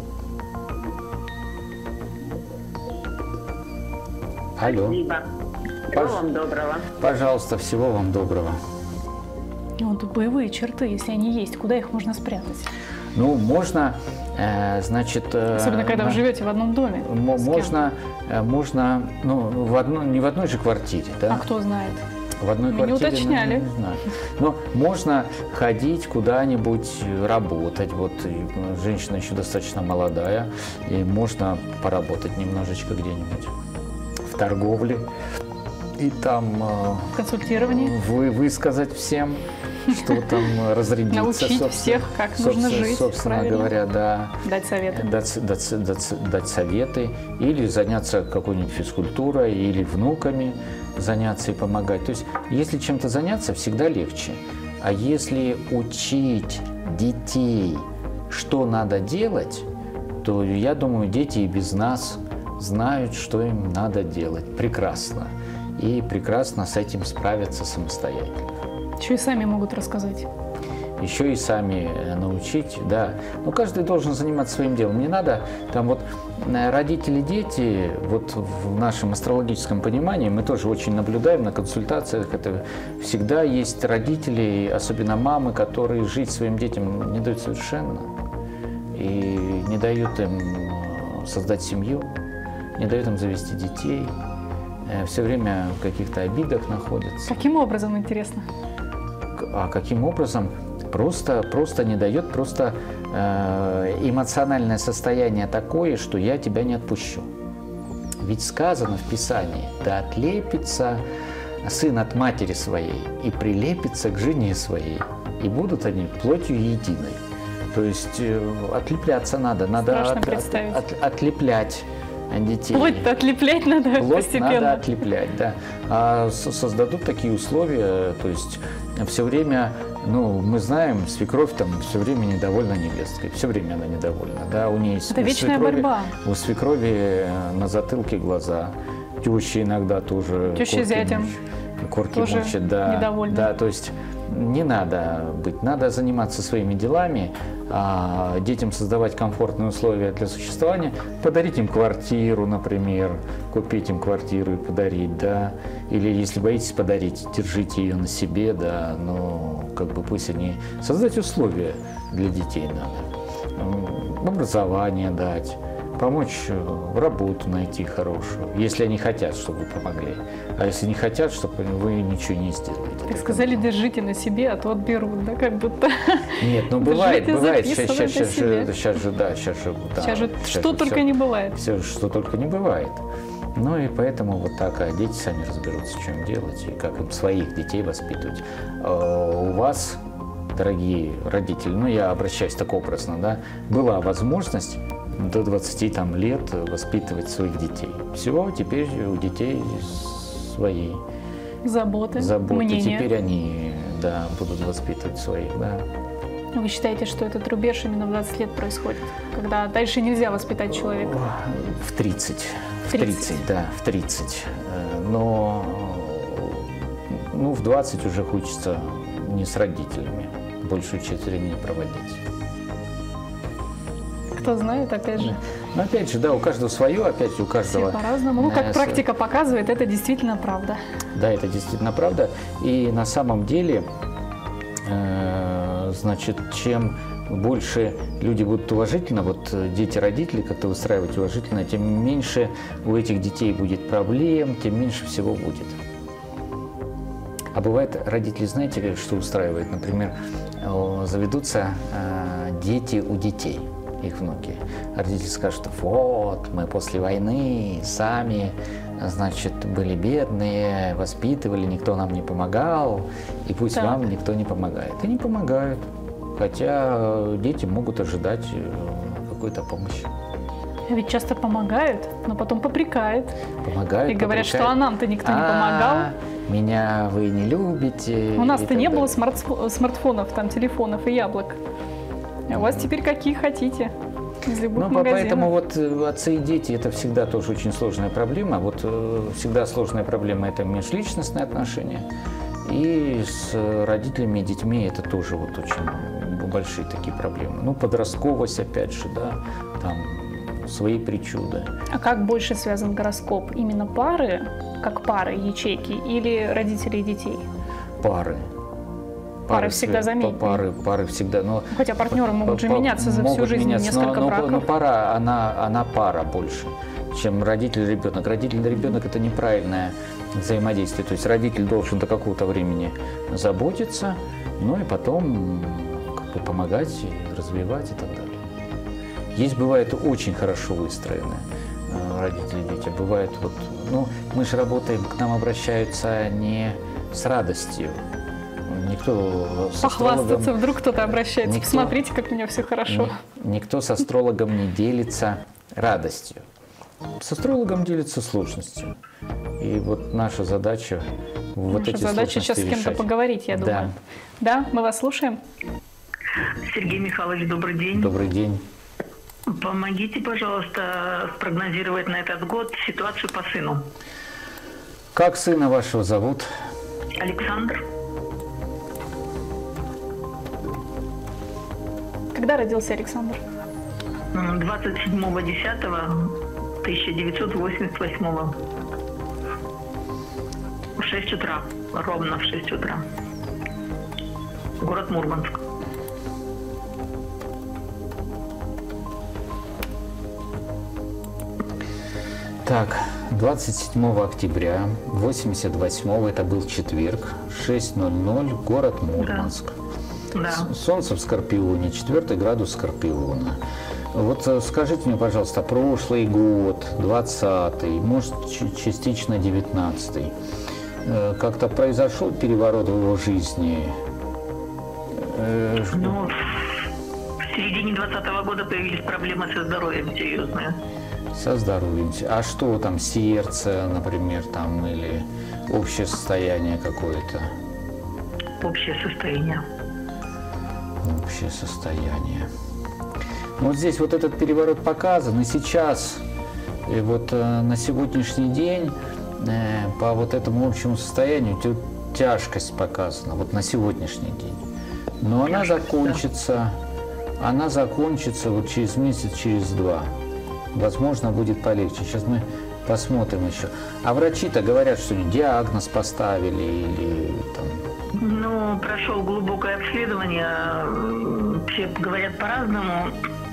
Алло. Спасибо. Всего вам доброго. Пожалуйста, всего вам доброго. Ну, тут боевые черты, если они есть, куда их можно спрятать? Ну, можно, э, значит... Э, Особенно, когда на, вы живете в одном доме. М- можно, э, можно, ну, в одно, не в одной же квартире, да? А кто знает? В одной Мы не квартире, уточняли. Ну, не знаю. Но можно ходить куда-нибудь работать. Вот и женщина еще достаточно молодая, и можно поработать немножечко где-нибудь в торговле. И там э, Консультирование. вы, высказать всем, что там разрядиться. Научить собственно- всех, как нужно собственно- жить, Собственно правильно. говоря, да. Дать советы. Дать, дать- дать- дать советы, или заняться какой-нибудь физкультурой, или внуками заняться и помогать. То есть, если чем-то заняться, всегда легче. А если учить детей, что надо делать, то, я думаю, дети и без нас знают, что им надо делать. Прекрасно. И прекрасно с этим справятся самостоятельно. Еще и сами могут рассказать. Еще и сами э, научить, да. Но каждый должен заниматься своим делом. Не надо, там вот э, родители, дети, вот в нашем астрологическом понимании мы тоже очень наблюдаем на консультациях, это всегда есть родители, особенно мамы, которые жить своим детям не дают совершенно. И не дают им э, создать семью, не дают им завести детей, э, все время в каких-то обидах находятся. Каким образом, интересно? А каким образом? Просто, просто не дает, просто э, эмоциональное состояние такое, что я тебя не отпущу. Ведь сказано в Писании, да отлепится сын от матери своей и прилепится к жене своей, и будут они плотью единой. То есть э, отлепляться надо, надо Страшно от- представить. от- от- отлеплять детей. Плоть-то отлеплять надо Плоть постепенно. надо отлеплять, да. А с- создадут такие условия, то есть все время, ну, мы знаем, свекровь там все время недовольна невесткой, все время она недовольна, да, у нее есть Это у вечная свекрови- борьба. У свекрови э, на затылке глаза, теща иногда тоже. Теща корки зятем мочит, корки тоже мочит, да, недовольна. да, то есть не надо быть, надо заниматься своими делами, а детям создавать комфортные условия для существования, подарить им квартиру, например, купить им квартиру и подарить, да, или если боитесь подарить, держите ее на себе, да, но как бы пусть они создать условия для детей надо, М, образование дать, помочь э, работу найти хорошую, если они хотят, чтобы вы помогли, а если не хотят, чтобы вы ничего не сделаете. Как сказали, держите на себе, а то отберут, да, как будто. Нет, ну бывает, Держите, бывает. Сейчас, записывайте сейчас, сейчас, себе. же, сейчас же, да, сейчас же, да, Сейчас же сейчас что же только всё- не бывает. Все, что только не бывает. Ну и поэтому вот так, а дети сами разберутся, что им делать и как им своих детей воспитывать. А у вас, дорогие родители, ну я обращаюсь так образно, да, была возможность до двадцати там, лет воспитывать своих детей. Все, теперь у детей свои Заботы, заботы. мнения. Теперь они, да, будут воспитывать своих, да. Вы считаете, что этот рубеж именно в двадцать лет происходит, когда дальше нельзя воспитать человека? В тридцать. В тридцать. тридцать, да, в тридцать. Э, Но ну, в двадцать уже хочется не с родителями большую часть времени проводить. Кто знает, опять же, Но опять же, да, у каждого свое, опять же, у все каждого. по-разному. Ну, э, как с- практика показывает, это действительно правда. Да, это действительно правда. И на самом деле, э, значит, чем больше люди будут уважительно, вот э, дети, родители как-то выстраивать уважительно, тем меньше у этих детей будет проблем, тем меньше всего будет. А бывает, родители, знаете, что устраивают? Например, э, заведутся э, дети у детей, их внуки. А родители скажут, вот, мы после войны сами, значит, были бедные, воспитывали, никто нам не помогал, и пусть Так. вам никто не помогает. И не помогают, хотя э, дети могут ожидать э, какой-то помощи. Ведь часто помогают, но потом попрекают. Помогают, И говорят, что попрекают. а нам-то никто не «А, помогал. меня вы не любите. У нас-то и не так было далее. смартфо- смартфонов, там, телефонов и яблок. А у вас теперь какие хотите. Из любых Ну, магазинов. поэтому вот э, отцы и дети – это всегда тоже очень сложная проблема. Вот э, всегда сложная проблема – это межличностные отношения. И с родителями и детьми это тоже вот очень большие такие проблемы. Ну, подростковость, опять же, да, там свои причуды. А как больше связан гороскоп? Именно пары, как пары, ячейки, или родители и детей? Пары. Пары всегда свя- заметнее. Пары, пары всегда. Но Хотя партнеры могут же по- меняться за всю могут жизнь, меняться, несколько но, но- браков. но пара, она, она пара больше, чем родитель-ребенок. Родитель-ребенок – это неправильное взаимодействие. То есть родитель должен до какого-то времени заботиться, ну и потом как бы помогать, и развивать и так далее. Есть, бывает, очень хорошо выстроены э, родители и дети. Бывает, вот, ну, мы же работаем, к нам обращаются не с радостью. Никто с Похвастаться, астрологом, вдруг кто-то обращается. никто- Посмотрите, как у меня все хорошо. ни- никто с астрологом не делится радостью. С астрологом делится сложностью. И вот наша задача вот Наша эти задача сейчас с сложности кем-то решать. поговорить, я Да. думаю. Да, мы вас слушаем. Сергей Михайлович, добрый день. Добрый день. Помогите, пожалуйста, спрогнозировать на этот год ситуацию по сыну. Как сына вашего зовут? Александр, Когда родился Александр? двадцать седьмого десятого тысяча девятьсот восемьдесят восьмого. В шесть утра. Ровно в шесть утра. Город Мурманск. Так, двадцать седьмого октября восемьдесят восьмого, это был четверг, шесть ноль ноль, город Мурманск. Да. С- Солнце в Скорпионе, четвертый градус Скорпиона. Вот э, скажите мне, пожалуйста, прошлый год, двадцатый, может, ч- частично девятнадцатый, э, как-то произошел переворот в его жизни? Э, Ну, в середине двадцатого года появились проблемы со здоровьем серьезные. Со здоровьем. А что там, сердце, например, там, или общее состояние какое-то? Общее состояние. Общее состояние. Ну, вот здесь вот этот переворот показан, и сейчас, и вот э, на сегодняшний день, э, по вот этому общему состоянию, тя- тяжкость показана, вот на сегодняшний день. Но она закончится, она закончится вот через месяц, через два. Возможно, будет полегче. Сейчас мы посмотрим еще. А врачи-то говорят, что диагноз поставили или там... Ну, прошел глубокое обследование. Все говорят по-разному.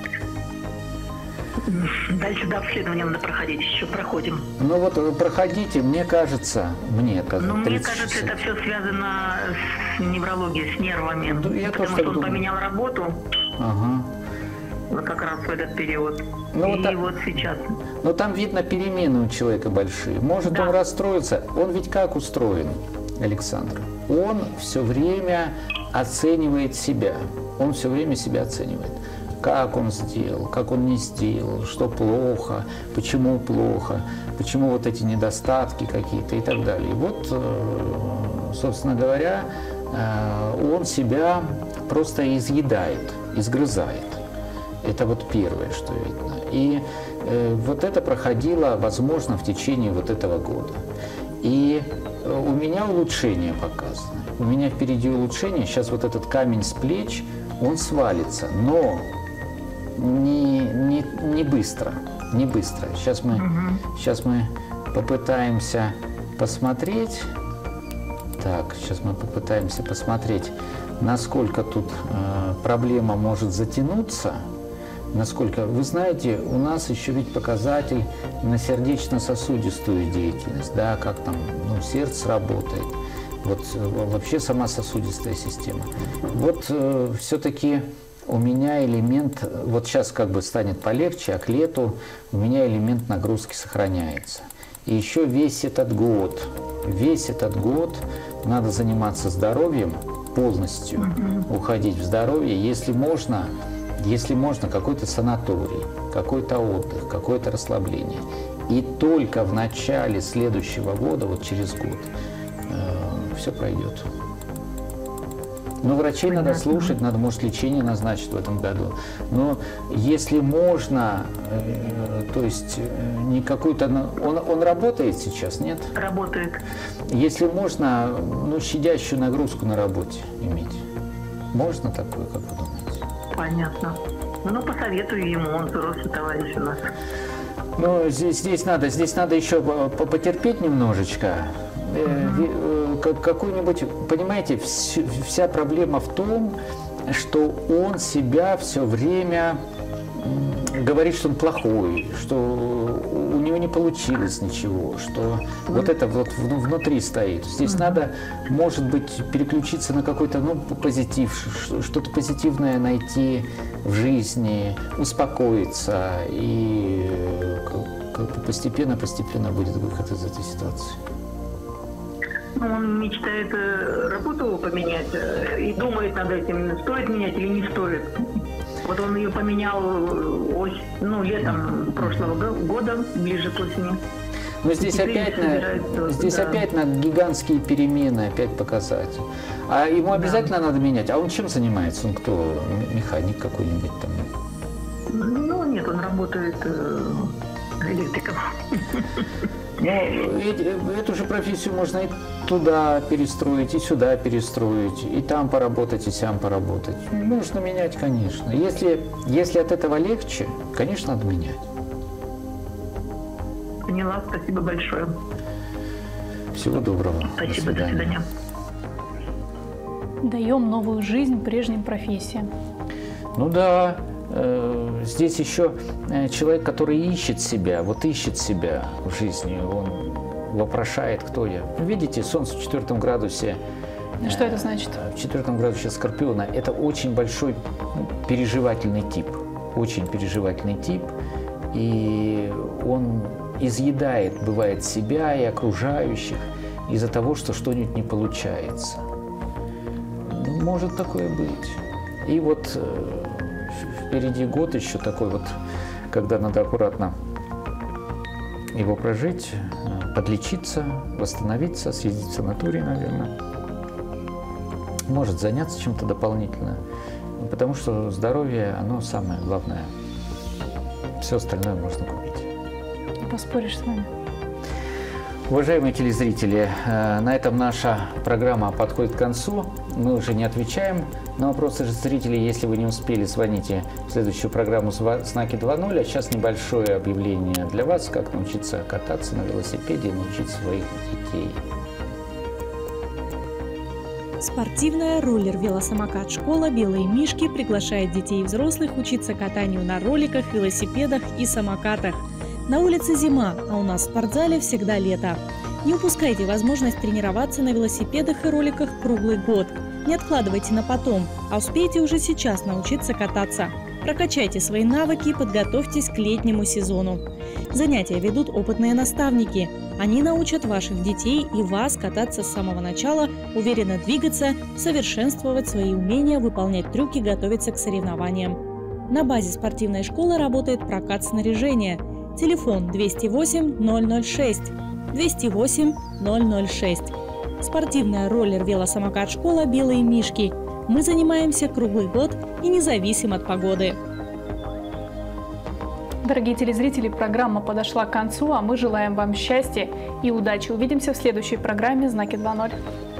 Дальше до обследования надо проходить. Еще проходим. Ну вот э, проходите, мне кажется, мне кажется, Но мне тридцать кажется, шесть. это все связано с неврологией, с нервами. Ну, я потому тоже что так он думаю. поменял работу Ага. вот как раз в этот период. Ну, И вот так- вот сейчас. Но там видно перемены у человека большие. Может Да. он расстроится. Он ведь как устроен, Александр? Он все время оценивает себя. Он все время себя оценивает. Как он сделал, как он не сделал, что плохо, почему плохо, почему вот эти недостатки какие-то и так далее. И вот, э, собственно говоря, э, он себя просто изъедает, изгрызает. Это вот первое, что видно. И э, вот это проходило, возможно, в течение вот этого года. И э, у меня улучшение показано. У меня впереди улучшение. Сейчас вот этот камень с плеч, он свалится. Но не, не, не быстро. Не быстро. Сейчас мы, сейчас мы попытаемся посмотреть. Так, сейчас мы попытаемся посмотреть, насколько тут э, проблема может затянуться. Насколько, вы знаете, у нас еще ведь показатель на сердечно-сосудистую деятельность, да, как там, ну, сердце работает, вот э, вообще сама сосудистая система. Вот э, все-таки у меня элемент, вот сейчас как бы станет полегче, а к лету у меня элемент нагрузки сохраняется. И еще весь этот год, весь этот год надо заниматься здоровьем полностью, mm-hmm. уходить в здоровье, если можно. Если можно, какой-то санаторий, какой-то отдых, какое-то расслабление. И только в начале следующего года, вот через год, э, все пройдет. Ну, врачей Понятно. надо слушать, надо, может, лечение назначить в этом году. Но если можно, э, то есть э, не какой-то... Он, он работает сейчас, нет? Работает. Если можно, ну, щадящую нагрузку на работе иметь. Можно такое, как вы думаете? Понятно. Ну, посоветую ему, он взрослый товарищ у нас. Ну, здесь, здесь надо, здесь надо еще по- потерпеть немножечко. Э, ви- э, как- Какой-нибудь, понимаете, вс- вся проблема в том, что он себя все время м, говорит, что он плохой, что у него не получилось ничего, что вот это вот вну- внутри стоит. Здесь надо, может быть, переключиться на какой-то, ну, позитив, ш- что-то позитивное найти в жизни, успокоиться, и э, как- как бы постепенно-постепенно будет выход из этой ситуации. Ну, он мечтает э, работу поменять э, и думает над этим, стоит менять или не стоит. Вот он ее поменял э, ось, ну, летом прошлого го- года, ближе к осени. Но здесь Теперь опять, собирается, на, здесь да. опять надо гигантские перемены опять показать. А ему обязательно надо менять. А он чем занимается? Он кто? М- Механик какой-нибудь там? Ну, нет, он работает э, электриком. Ну, э- эту же профессию можно и туда перестроить, и сюда перестроить, и там поработать, и сям поработать. Можно менять, конечно. Если, если от этого легче, конечно, надо менять. Поняла, спасибо большое. Всего доброго. Спасибо, до свидания. Даем новую жизнь прежним профессиям. Ну да, э, здесь еще э, человек, который ищет себя, вот ищет себя в жизни, он вопрошает, кто я. Видите, Солнце в четвертом градусе. Что это значит? В четвертом градусе Скорпиона это очень большой, ну, переживательный тип, очень переживательный тип, и он изъедает, бывает, себя и окружающих из-за того, что что-нибудь не получается. Ну, может такое быть. И вот э, впереди год еще такой вот, когда надо аккуратно его прожить, э, подлечиться, восстановиться, съездить в санаторий, наверное. Может заняться чем-то дополнительно, потому что здоровье, оно самое главное. Все остальное можно купить. Не поспоришь с вами. Уважаемые телезрители, э, на этом наша программа подходит к концу. Мы уже не отвечаем на вопросы зрителей. Если вы не успели, звоните в следующую программу «Знаки два ноль». А сейчас небольшое объявление для вас, как научиться кататься на велосипеде и научить своих детей. Спортивная роллер-велосамокат школа «Белые мишки» приглашает детей и взрослых учиться катанию на роликах, велосипедах и самокатах. На улице зима, а у нас в спортзале всегда лето. Не упускайте возможность тренироваться на велосипедах и роликах круглый год. Не откладывайте на потом, а успейте уже сейчас научиться кататься. Прокачайте свои навыки и подготовьтесь к летнему сезону. Занятия ведут опытные наставники. Они научат ваших детей и вас кататься с самого начала, уверенно двигаться, совершенствовать свои умения, выполнять трюки, готовиться к соревнованиям. На базе спортивной школы работает прокат снаряжения. Телефон двести восемь ноль ноль шесть двести восемь ноль ноль шесть. Спортивная роллер-велосамокат школа «Белые мишки». Мы занимаемся круглый год и не зависим от погоды. Дорогие телезрители, программа подошла к концу, а мы желаем вам счастья и удачи. Увидимся в следующей программе «Знаки два ноль».